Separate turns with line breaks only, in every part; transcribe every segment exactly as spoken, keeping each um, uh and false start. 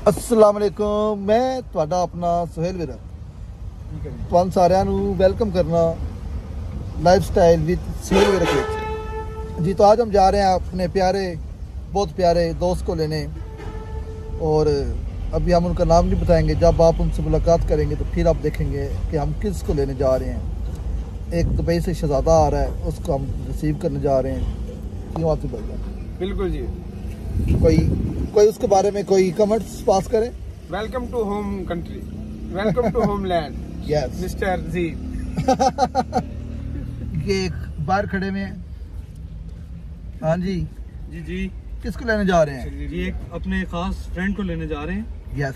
अस्सलाम वालेकुम, मैं ਤੁਹਾਡਾ ਆਪਣਾ ਸੁਹੇਲ ਵੀਰ ਤੁਹਾਨੂੰ ਸਾਰਿਆਂ ਨੂੰ वेलकम करना लाइफस्टाइल विद सुहेल ਵੀਰ जी। तो आज हम जा रहे हैं अपने प्यारे बहुत प्यारे दोस्त को लेने, और अभी हम उनका नाम नहीं बताएंगे। जब आप उनसे मुलाकात करेंगे तो फिर आप देखेंगे कि हम किस को लेने जा रहे हैं। एक दुबई से शहजादा आ रहा है, उसको हम रिसीव करने जा रहे हैं। क्यों आते भाई?
बिल्कुल जी।
कोई कोई उसके बारे में कोई कमेंट्स पास करे?
Welcome to home country, welcome to home land.
Yes
mister ji.
ये एक बाहर खड़े में। हाँ जी
जी जी
किसको लेने जा रहे हैं?
जी एक अपने खास फ्रेंड को लेने जा रहे हैं।
यस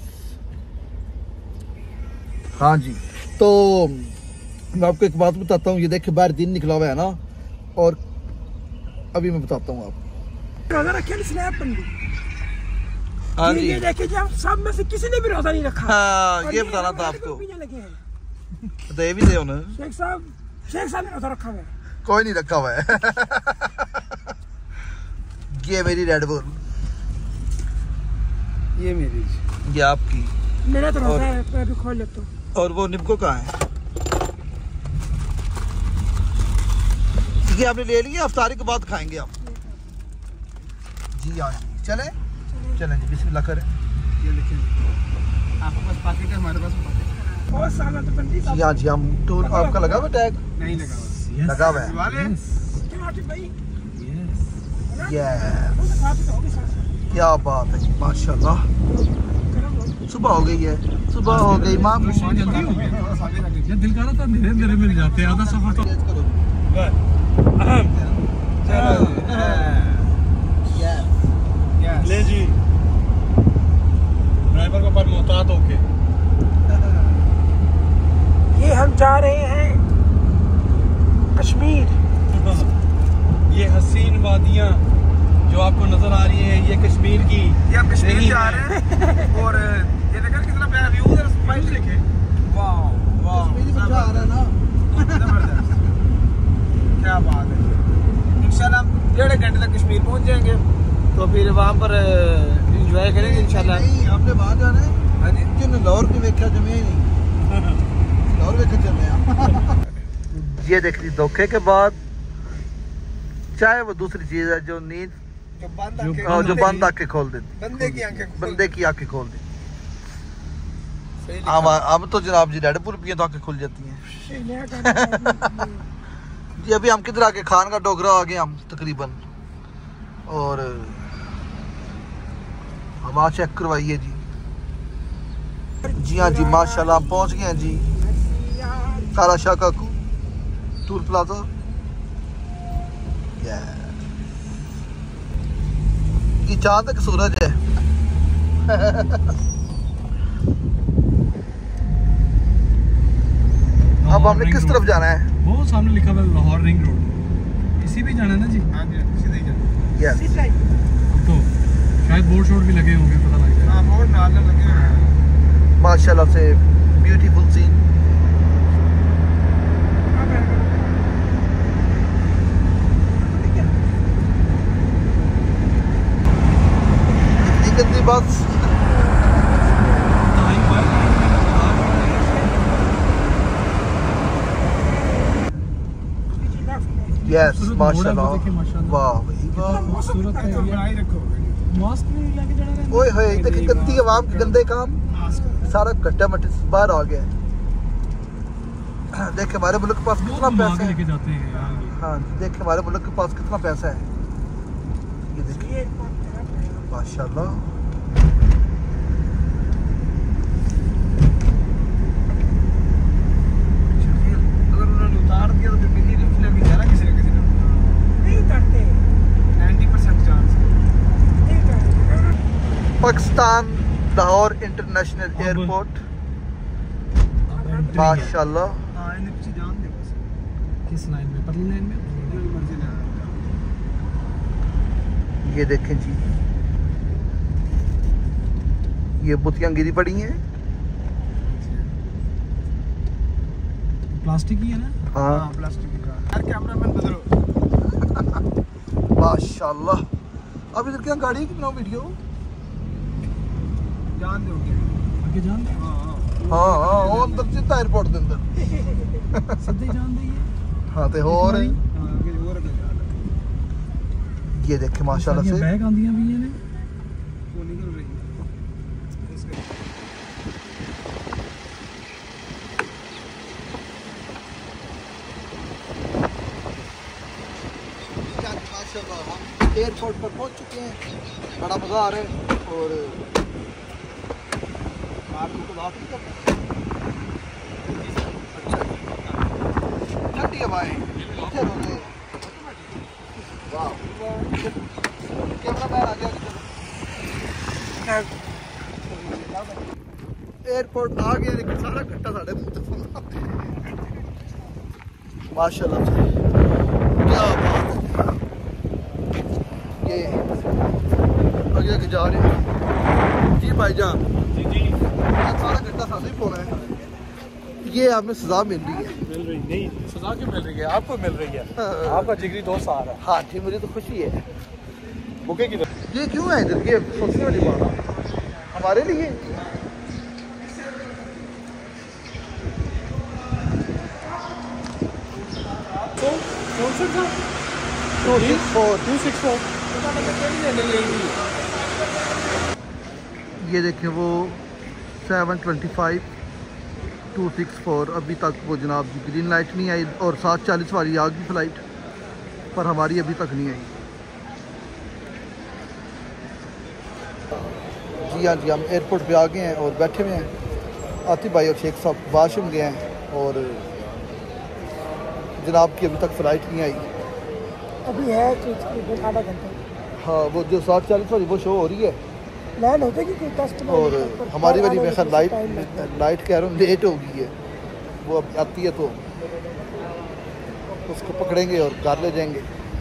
हाँ जी। तो मैं आपको एक बात बताता हूँ। ये देखिए बाहर दिन निकला हुआ है ना, और अभी मैं बताता हूँ आपको। हाँ जी,
ये देखिए जब सब में से किसी ने भी रोजा नहीं रखा।
हाँ ये बताना था आपको।
लगे हैं
दे भी दे उन्हें।
शेख साहब शेख साहब ने रोजा रखा हुआ है।
कोई नहीं रखा हुआ है। ये मेरी रेड बुल,
ये मेरी,
ये आपकी,
मेरा तो रोजा है, मैं अभी खोल लेता हूँ।
और वो निपको कहाँ है? ये आपने ले लिया, अफ्तारी के बाद खाएंगे आप। जी हाँ जी, चले चलें जी, बिस्मिल्लाह करें।
ये देखिए आपके पास पैकेट है, हमारे पास पैकेट
बहुत साल तो बंदी
जी हाँ जी, हम टूर आपका लगा हुआ टैग?
नहीं लगा हुआ।
लगा हुआ है।
वाले
भाई
यस, क्या बात है, माशाल्लाह। सुबह हो गई है, सुबह हो गई माँ।
जल्दी हो गया, दिल कर रहा था मेरे मेरे मिल जाते आधा सफर तो। ले जी ड्राइवर को पर मोहतात होके।
ये हम जा रहे हैं कश्मीर।
ये हसीन वादियाँ जो आपको नजर आ रही है, ये कश्मीर की।
ये आप कश्मीर जा रहे हैं, और ये देखिए कितना प्यारा व्यू है। स्माइल देखे, वाह वाह,
कश्मीरी बच्चा आ रहा है ना,
जबरदस्त, क्या बात है। इंशाल्लाह हम डेढ़ घंटे तक कश्मीर पहुंच जाएंगे, तो फिर वहाँ पर एंजॉय करेंगे इंशाल्लाह।
नहीं आपने वहाँ जाना है।
हाँ जी,
जिन लाहौर की व्याख्या जमे ही नहीं, लाहौर व्याख्या चल रहे हैं। ये देख ली धोखे के बाद, चाहे वो दूसरी चीज है जो नींद
जो बंद
जो,
आंखें
जो बंद आंखें खोल देती,
बंदे की आंखें खोल
बंदे की आंखें खोल देती।
सही लिखा।
हम हम तो जनाब जी रेड बुल पिए तो आंखें खुल जाती हैं। जी अभी हम किधर आके खान का डोगरा आ गए हम तकरीबन, और हवा चेक करवाइए जी। जी हाँ जी, माशाल्लाह हम पहुंच गए हैं जी काला शाह काकू टूल प्लाजा। ये चांद तक सूरज है। अब हमने किस तरफ जाना है?
वो सामने लिखा हुआ है लाहौर रिंग रोड, इसी पे जाना है ना जी?
हाँ जी, सीधे ही जाना।
यस
तो शायद बोर्ड शोर्ड भी लगे होंगे, पता लग जाएगा।
हाँ, मोड़ नाल लगे हुए हैं।
माशाल्लाह से ब्यूटीफुल सीन। गंदी बस। यस माशाल्लाह, वाह भाई वाह।
खूबसूरत है
तो
ये।
बनाए रखो।
मास्क नहीं लगे जाना है।
ओए होए, देखिए गंदी आवाम के गंदे काम, सारा गड्ढा मट्टी बाहर आ गया। देखे हमारे मुल्क के पास कितना पैसा है।
लेके जाते हैं यार।
हाँ देखे हमारे मुल्क के पास कितना पैसा है। ये देखिए माशाल्लाह।
अगर उन्होंने उतार दिया तो फिर बिल्ली लिफ्ट लगी जाना किसी न किसी ने।
नहीं उतरते,
नाइन्टी परसेंट चांस है।
नहीं उतरते।
पाकिस्तान लाहौर इंटरनेशनल एयरपोर्ट, माशाल्लाह।
हाँ, इन्हें पीछे जान दे बस।
किस लाइन में? पतली लाइन में?
जो मर्जी ना।
ये देखें जी, ये बुतियां गिरी पड़ी हैं।
प्लास्टिक ही है ना?
हाँ
हाँ, प्लास्टिक की कार। यार कैमरामैन बदलो।
माशाल्लाह। अब इधर क्या गाड़ी की बनाओ वीडियो।
जान दोगे
आगे जान दे
हाँ हाँ
हाँ हाँ वो अंदर सीधा एयरपोर्ट के अंदर
सीधे जान दे ये
हाँ तो और
हाँ आगे और अगर जान
ये देखे माशाल्लाह से
बैग आंदियां भी हैं ने
वो निकल रही है
माशाल्लाह हम एयरपोर्ट पर पहुंच चुके हैं बड़ा मज़ा आ रहा है और आदमी को बात नहीं करता ठंडी हवाएं इतने रोके वाह कैमरा मैन आ गया एयरपोर्ट आ गया लेकिन सारा घट्टा साढ़े मुंह तक माशाल्लाह क्या बात है ये आगे आगे जा रहे हैं जी भाईजान
जी जी
सारा घंटा साथ ही पोना है ये हमें सजा मिल रही है
मिल रही नहीं सजा क्यों मिल रही है आपको मिल रही है आपका जिगरी दोस्त आ रहा है
हाँ जी मुझे तो खुशी है
बुके की
ये क्यों है इधर ये सोचने वाली बात है हमारे लिए
तो कौन सा था
two six four
two six four
ये देखें वो seven twenty five two six four अभी तक वो जनाब जी ग्रीन लाइट नहीं आई और सात चालीस वाली आ गई फ़्लाइट पर हमारी अभी तक नहीं आई जी हाँ जी हम एयरपोर्ट पे आ गए हैं और बैठे हुए हैं आतिफ भाई और शेख साहब वाशरूम गए हैं और जनाब की अभी तक फ़्लाइट नहीं आई
अभी है तकरीबन आधा घंटा
हाँ वो जो सात चालीस वाली वो शो हो रही है
लैंड होते कि कोई दस पंद्रह
और
मिनट पर
हमारी वाली
आने
में
में
खैर लाइट
टाइम लगता है।
लाइट कह रहा हूँ लेट हो गई है वो अब आती है तो उसको पकड़ेंगे और घर ले जाएंगे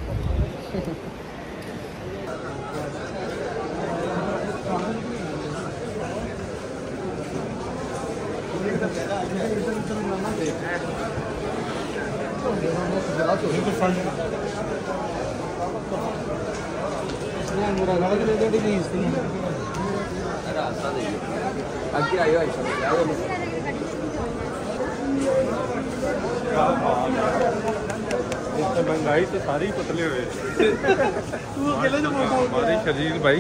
आगे आयो
महंगाई तो सारी पतले हुए हमारे शरीर भाई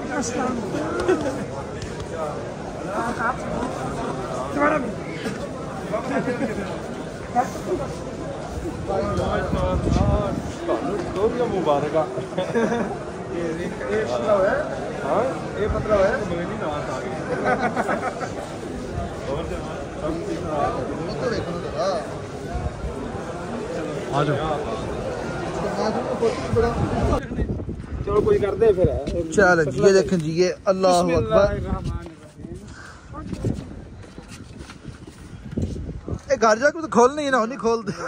मुबारक हाँ ये पतला है नहीं ना आ जाओ
चलो कोई कर दे फिर
चल जी ये देखें जी ये अल्लाह अकबर ए घर जाके तो खोल नहीं ना नहीं खोल दे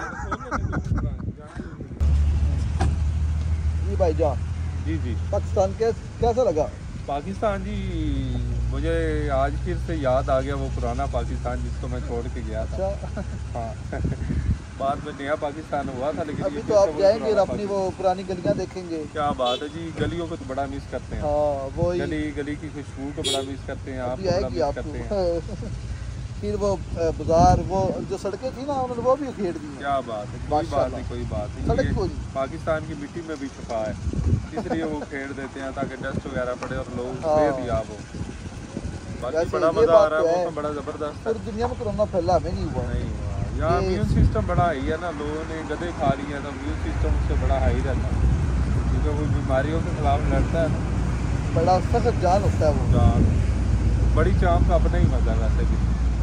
जी भाई जान
जी जी
पाकिस्तान कैस, कैसा लगा
पाकिस्तान जी मुझे आज फिर से याद आ गया वो पुराना पाकिस्तान जिसको मैं छोड़ के गया था
अच्छा
हाँ बाद में नया पाकिस्तान हुआ था लेकिन
अभी
ये
तो
फिर
आप
से वो
जाएंगे और
पुराना
अपनी वो पुरानी गलियां देखेंगे
क्या बात है जी गलियों को तो बड़ा मिस करते हैं
हाँ वो
गली गली की खुशबू को बड़ा मिस करते हैं
अभी
आपको बड़ा
आएगी
मिस करते हैं
आपको फिर वो अ, बाजार वो जो सड़कें थी ना उन्होंने वो भी उखेड़ दी हैं।
क्या बात है कोई बात नहीं कोई बात नहीं
सड़क
ये
कोई
पाकिस्तान की मिट्टी में भी छुपा है इसलिए वो खेड़ देते हैं ताकि डस्ट वगैरह पड़े और लोग
हाँ।
बेहतियाब हो बाकी
वैसे
बड़ा
ये
मजा आ
बात
रहा
तो
है
है।
मौसम बड़ा जबरदस्त है
पूरी दुनिया में कोरोना फैला हमें नहीं हुआ
नहीं हुआ यहाँ
ये-
इम्यून सिस्टम बड़ा हाई है ना लोगों ने गधे खा लिए हैं तो इम्यून सिस्टम उससे बड़ा हाई रहता है क्योंकि वो बीमारियों के खिलाफ लड़ता है ना
बड़ा सख्त जान होता है वो
जान बड़ी चाम का अपना ही मजा है वैसे भी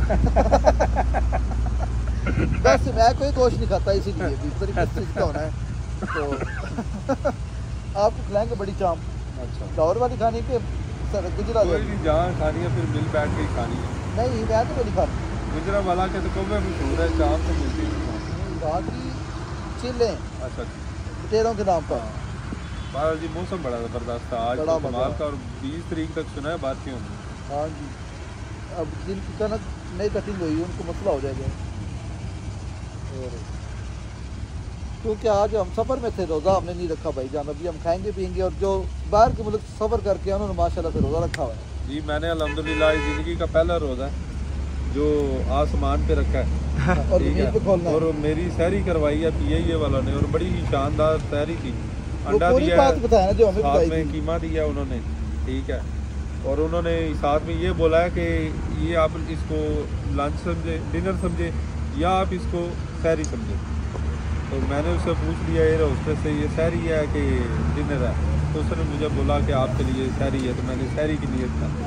बस मैं कोई गोश्त नहीं खाता इसीलिए भी इस तरीके से इसका होना है तो आपको खिलाएंगे बड़ी चाम
अच्छा
लाहौर वाली खानी के सर गुजरा
कोई नहीं जहाँ खानी है फिर मिल बैठ के ही खानी है
नहीं मैं तो नहीं खाती
गुजरा वाला के तो कौवे मशहूर है चाम तो मिलती नहीं
वहाँ की चिल्ले
अच्छा जी
टेरों के नाम पर
बाहर जी मौसम बड़ा ज़बरदस्त था आज
बड़ा
तो
मज़ा।
कमाल का और बीस तारीख तक सुना है बात क्यों होगी
हाँ जी अब जिनकी कनक नई कटिंग हुई उनको मसला हो जाएगा और क्योंकि आज हम सफ़र में थे रोज़ा हमने नहीं रखा भाई जान अभी हम खाएंगे पियेंगे और जो बाहर के मुल्क सफ़र करके उन्होंने माशाल्लाह से रोज़ा रखा हुआ है
जी मैंने अल्हम्दुलिल्लाह इस ज़िंदगी का पहला रोज़ा है जो आसमान पे रखा है
और
ठीक
ज़मीन पे खोलना
है।
है।
और मेरी सहरी करवाई है पी आई ए वालों ने और बड़ी ही शानदार सहरी थी।
वो
अंडा
पूरी
दिया
बात
है,
बताया ना जो हमें
साथ
बताई
में
थी।
कीमा दिया उन्होंने ठीक है। और उन्होंने साथ में ये बोला है कि ये आप इसको लंच समझे, डिनर समझे या आप इसको सहरी समझे। तो मैंने उससे पूछ लिया ये उससे से ये सहरी है कि डिनर है, तो उसने मुझे बोला कि आपके लिए सहरी है, तो मैंने सहरी की नीयत था।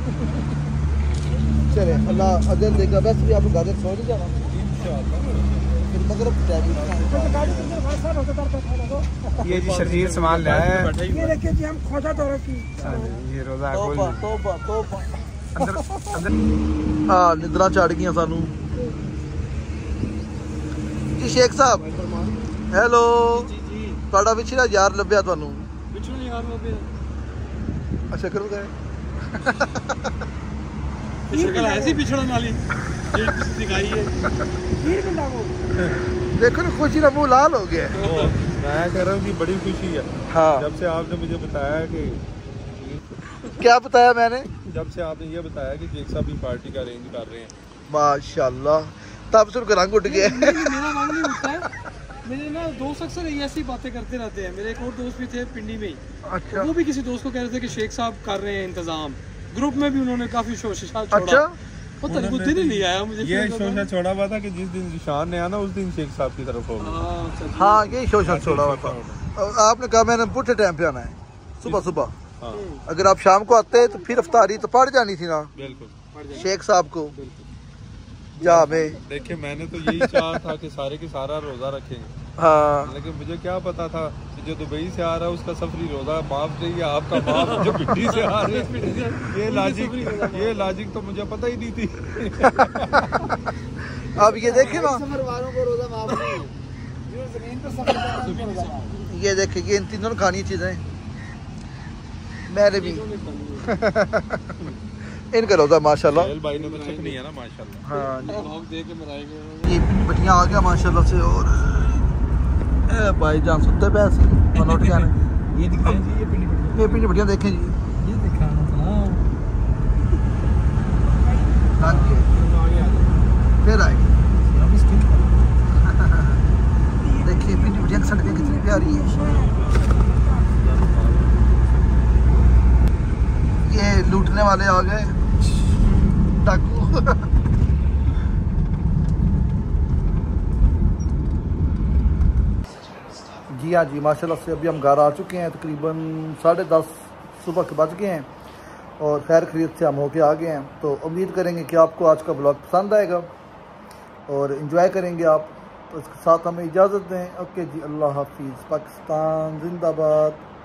चले अल्लाह अजर देगा। वैसे भी आप गाजर सो नहीं जाना
इंशाअल्लाह।
फिर मगरब टाइम
गाड़ी के अंदर भाई साहब होता था खाना दो।
ये जी शरीर सामान लाया है।
ये देखिए जी हम खोजा दौरा की
ये रोजा खोल
तोबा तोबा तोबा।
अंदर अंदर
हाँ निद्रा चढ़ गई सानू जी। शेख साहब हेलो ਤੁਹਾਡਾ ਵਿਛੜਾ ਯਾਰ ਲੱਭਿਆ ਤੁਹਾਨੂੰ
पिछले यार वो पे
ਅੱਛਾ ਕਰੋ ਗਏ
शक्ल ऐसी पिछड़न वाली ये दिखाई है।
वीर मिला वो
देखो ना खुशी का मुंह लाल हो गया है।
मैं कह रहा हूँ कि बड़ी खुशी है
हाँ
जब से आपने मुझे बताया कि
क्या बताया मैंने
जब से आपने ये बताया कि शेख साहब भी पार्टी का अरेंज कर रहे हैं।
माशाल्लाह तब सुन कर रंग उठ गया
मेरा मांग नहीं होता है। मेरे ना दोस्त अक्सर ऐसी बातें करते रहते हैं। मेरे एक और दोस्त भी थे पिंडी में ही,
अच्छा
वो भी किसी दोस्त को कह रहे थे कि शेख साहब कर रहे हैं इंतजाम। ग्रुप में भी उन्होंने काफी शोशा छोड़ा।
अच्छा
पता नहीं, वो दिन ही नहीं आया मुझे।
ये शोशा छोड़ा हुआ था कि जिस दिन निशान ने आना उस दिन शेख साहब की तरफ हो गया।
हाँ, अच्छा जी।
हाँ यही शोषण छोड़ा हुआ था। और आपने कहा मैंने पुठे टाइम पे आना है सुबह सुबह।
हाँ
अगर आप शाम को आते तो फिर अफ्तारी तो पड़ जानी थी ना
बिल्कुल।
शेख साहब को जा में।
देखिए मैंने तो यही चाहा था कि सारे के सारा रोजा रखेंगे,
हाँ
लेकिन मुझे क्या पता था कि जो दुबई से आ रहा है उसका सफरी रोजा माफ नहीं है, आपका माफ जो पिंडी से आ रहा है। ये लॉजिक ये लॉजिक तो मुझे पता ही नहीं थी।
अब ये देखे ना
सफर वालों को रोजा माफ नहीं है। जो जमीन पर सफर कर रहे हैं रोजा माफ है।
ये देखे ये इन तीनों ने खानी चीजें मैंने भी इनका रोजा माशाल्लाह।
सोहेल भाई ने तो चिकनी है ना माशाल्लाह।
हाँ
ब्लॉग देख के बनाएंगे।
ये पिंडी बटियाँ आ गया माशाल्लाह से। और ए भाई जान सुनते पैसे नोट क्या
ये दिखाएं जी, ये पिंडी
ये पिंडी बटियाँ देखें जी।
ये दिखाना था।
हाँ जी फिर आए देखिए पिंडी बटियाँ की सड़कें कितनी प्यारी है। ये लूटने वाले आ गए डाकू। जी हाँ जी माशाल्लाह से अभी हम घर आ चुके हैं। तकरीबन साढ़े दस सुबह के बज गए हैं और खैर खरीद से हम होके आ गए हैं। तो उम्मीद करेंगे कि आपको आज का ब्लॉग पसंद आएगा और इन्जॉय करेंगे आप। तो इसके साथ हमें इजाज़त दें। ओके जी अल्लाह हाफिज़। पाकिस्तान जिंदाबाद।